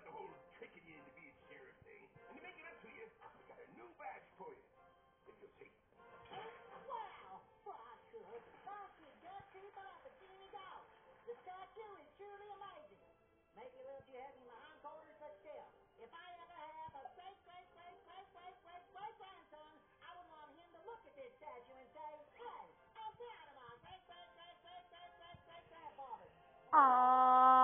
the whole tricking you into being sheriff thing. And to make it up to you, I got a new badge for you. If you'll take it. Wow! I could. Don't you just keep it up, Jimmy Dog. The statue is truly amazing. Maybe a little too heavy in my hindquarters, but still. If I ever have a great-great-great-great-great-great-great-grandson, I would want him to look at this statue and say, hey, I'm proud of my great-great-great-great-great-great-great-grandfather. Aww.